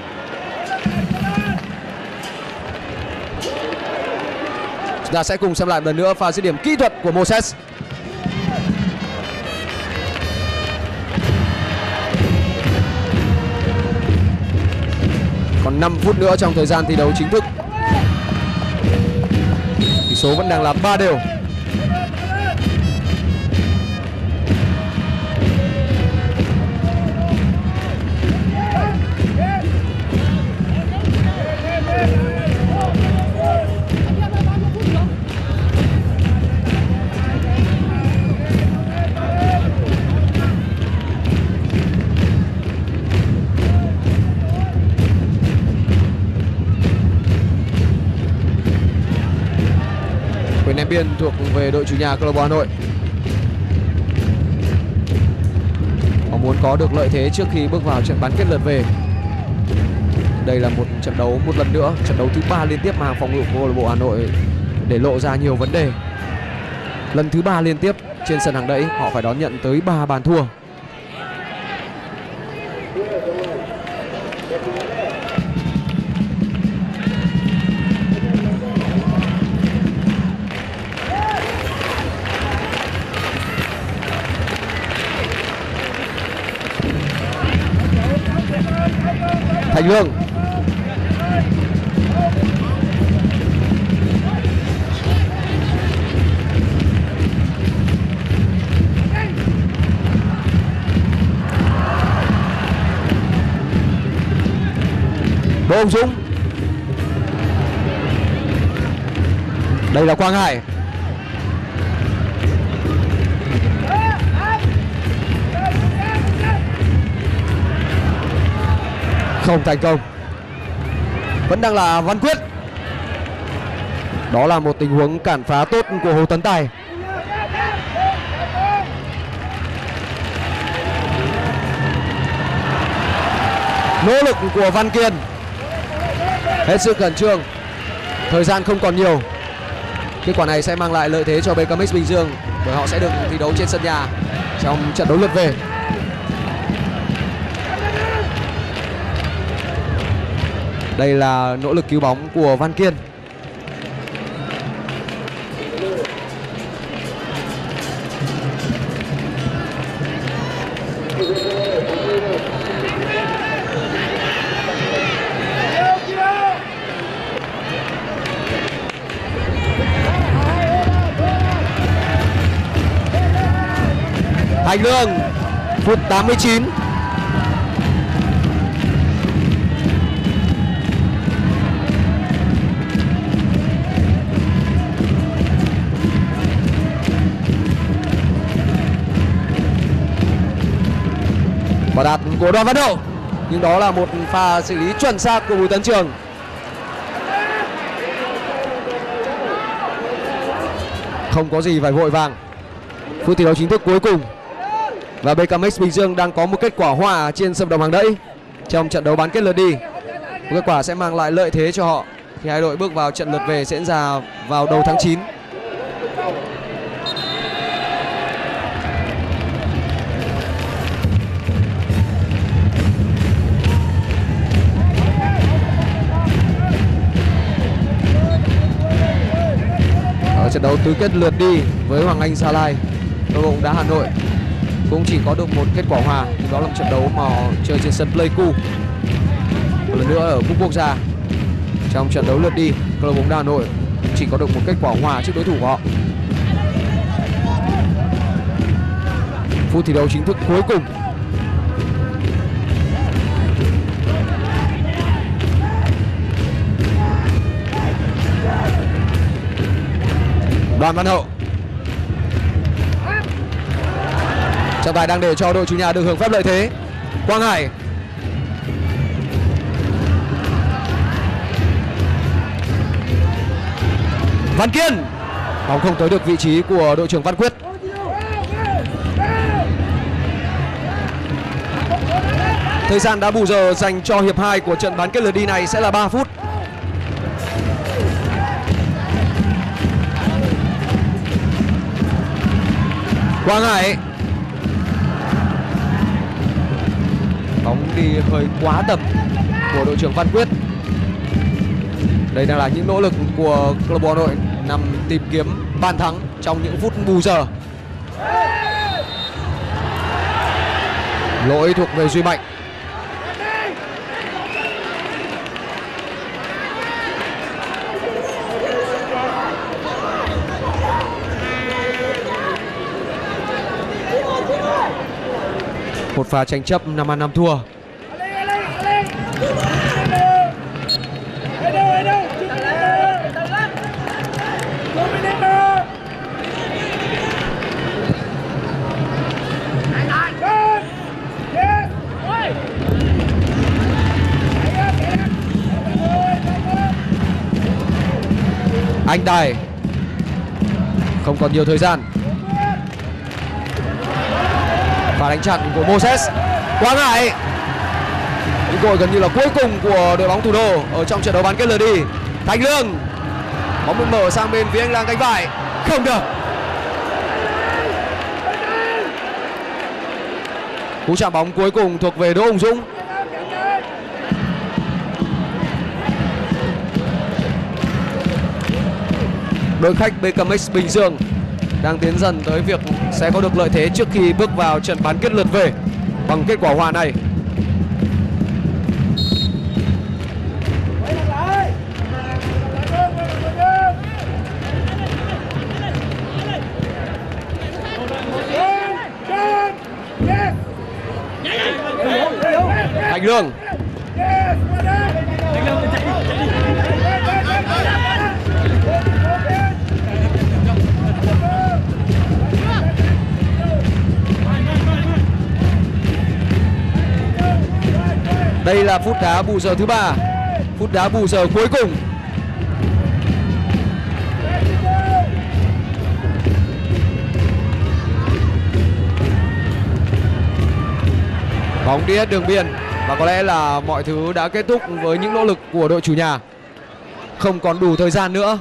Chúng ta sẽ cùng xem lại một lần nữa pha dứt điểm kỹ thuật của Moses. Còn năm phút nữa trong thời gian thi đấu chính thức. Tỷ số vẫn đang là ba đều. Quyền ném biên thuộc về đội chủ nhà câu lạc bộ Hà Nội. Họ muốn có được lợi thế trước khi bước vào trận bán kết lượt về. Đây là một trận đấu một lần nữa, trận đấu thứ ba liên tiếp mà hàng phòng ngự của câu lạc bộ Hà Nội để lộ ra nhiều vấn đề. Lần thứ ba liên tiếp trên sân hàng đẫy họ phải đón nhận tới ba bàn thua. Thành Lương. Đỗ Hùng Dũng. Đây là Quang Hải. Không thành công. Vẫn đang là Văn Quyết. Đó là một tình huống cản phá tốt của Hồ Tấn Tài. Nỗ lực của Văn Kiên. Hết sức khẩn trương. Thời gian không còn nhiều. Kết quả này sẽ mang lại lợi thế cho bê ca em ích Bình Dương bởi họ sẽ được thi đấu trên sân nhà trong trận đấu lượt về. Đây là nỗ lực cứu bóng của Văn Kiên. Thành Lương, phút tám mươi chín. Và đạt của Đoàn Văn Hậu. Nhưng đó là một pha xử lý chuẩn xác của Bùi Tấn Trường. Không có gì phải vội vàng. Phút thi đấu chính thức cuối cùng. Và bê ca em ích Bình Dương đang có một kết quả hòa trên sân vận động Hàng Đẫy trong trận đấu bán kết lượt đi. Một kết quả sẽ mang lại lợi thế cho họ khi hai đội bước vào trận lượt về diễn ra vào đầu tháng chín. Ở trận đấu tứ kết lượt đi với Hoàng Anh Gia Lai, câu lạc bộ bóng đá Hà Nội cũng chỉ có được một kết quả hòa, nhưng đó là một trận đấu mà họ chơi trên sân Pleiku. Một lần nữa ở cúp quốc gia. Trong trận đấu lượt đi, câu lạc bộ bóng đá Hà Nội chỉ có được một kết quả hòa trước đối thủ của họ. Phút thi đấu chính thức cuối cùng. Đoàn Văn Hậu. Trọng tài đang để cho đội chủ nhà được hưởng phép lợi thế. Quang Hải. Văn Kiên. Bóng không tới được vị trí của đội trưởng Văn Quyết. Thời gian đã bù giờ dành cho hiệp hai của trận bán kết lượt đi này sẽ là ba phút. Quang Hải. Bóng đi hơi quá tầm của đội trưởng Văn Quyết. Đây đang là những nỗ lực của câu lạc bộ Hà Nội nhằm tìm kiếm bàn thắng trong những phút bù giờ. Lỗi thuộc về Duy Mạnh. Một pha tranh chấp năm ăn năm thua. Anh Tài không còn nhiều thời gian. Và đánh chặn của Moses. Quang Hải. Những cơ hội gần như là cuối cùng của đội bóng thủ đô ở trong trận đấu bán kết lượt đi. Thành Lương. Bóng được mở sang bên phía anh Lang cánh phải. Không được. Cú chạm bóng cuối cùng thuộc về Đỗ Hùng Dũng. Đội khách bê ca em ích Bình Dương đang tiến dần tới việc sẽ có được lợi thế trước khi bước vào trận bán kết lượt về bằng kết quả hòa này. Thành Lương. Đây là phút đá bù giờ thứ ba, phút đá bù giờ cuối cùng. Bóng đi hết đường biên và có lẽ là mọi thứ đã kết thúc với những nỗ lực của đội chủ nhà. Không còn đủ thời gian nữa.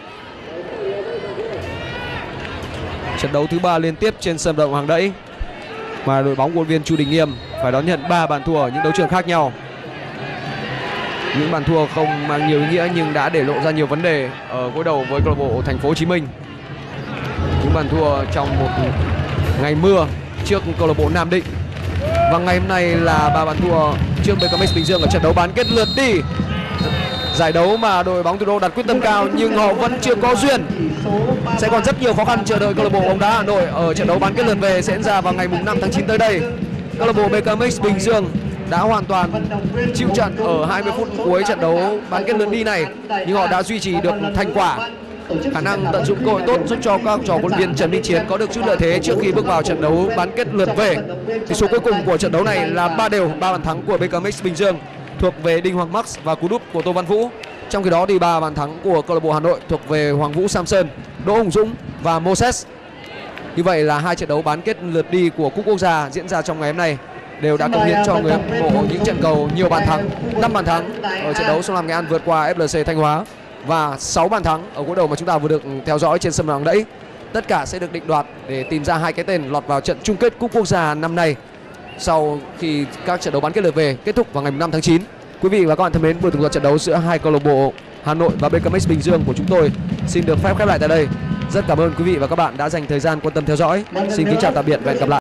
Trận đấu thứ ba liên tiếp trên sân vận động Hàng Đẫy mà đội bóng của huấn luyện viên Chu Đình Nghiêm phải đón nhận ba bàn thua ở những đấu trường khác nhau. Những bàn thua không mang nhiều ý nghĩa nhưng đã để lộ ra nhiều vấn đề ở gối đầu với câu lạc bộ Thành phố Hồ Chí Minh. Những bàn thua trong một ngày mưa trước câu lạc bộ Nam Định và ngày hôm nay là ba bàn thua trước bê ca em ích Bình Dương ở trận đấu bán kết lượt đi. Giải đấu mà đội bóng thủ đô đặt quyết tâm cao nhưng họ vẫn chưa có duyên. Sẽ còn rất nhiều khó khăn chờ đợi câu lạc bộ bóng đá Hà Nội ở trận đấu bán kết lượt về sẽ diễn ra vào ngày năm tháng chín tới đây. Câu lạc bộ bê ca em ích Bình Dương đã hoàn toàn chịu trận ở hai mươi phút cuối trận đấu bán kết lượt đi này nhưng họ đã duy trì được thành quả, khả năng tận dụng cơ hội tốt giúp cho các trò huấn luyện viên Trần Minh Chiến có được chút lợi thế trước khi bước vào trận đấu bán kết lượt về. Tỷ số cuối cùng của trận đấu này là ba đều, ba bàn thắng của bê ca em ích Bình Dương thuộc về Đinh Hoàng Max và cú đúp của Tô Văn Vũ. Trong khi đó thì ba bàn thắng của câu lạc bộ Hà Nội thuộc về Hoàng Vũ Samson, Đỗ Hùng Dũng và Moses. Như vậy là hai trận đấu bán kết lượt đi của Cúp Quốc gia diễn ra trong ngày hôm nay đều đã cống hiến cho người hâm mộ những trận cầu nhiều bàn thắng, năm bàn thắng ở trận đấu Sông Lam Nghệ An vượt qua ép lờ xê Thanh Hóa và sáu bàn thắng ở cuối đầu mà chúng ta vừa được theo dõi trên sân vận động Hàng Đẫy. Tất cả sẽ được định đoạt để tìm ra hai cái tên lọt vào trận chung kết Cúp Quốc gia năm nay sau khi các trận đấu bán kết lượt về kết thúc vào ngày năm tháng chín. Quý vị và các bạn thân mến, vừa tường thuật trận đấu giữa hai câu lạc bộ Hà Nội và bê ca em ích Bình Dương của chúng tôi xin được phép khép lại tại đây. Rất cảm ơn quý vị và các bạn đã dành thời gian quan tâm theo dõi. Xin kính chào tạm biệt và hẹn gặp lại.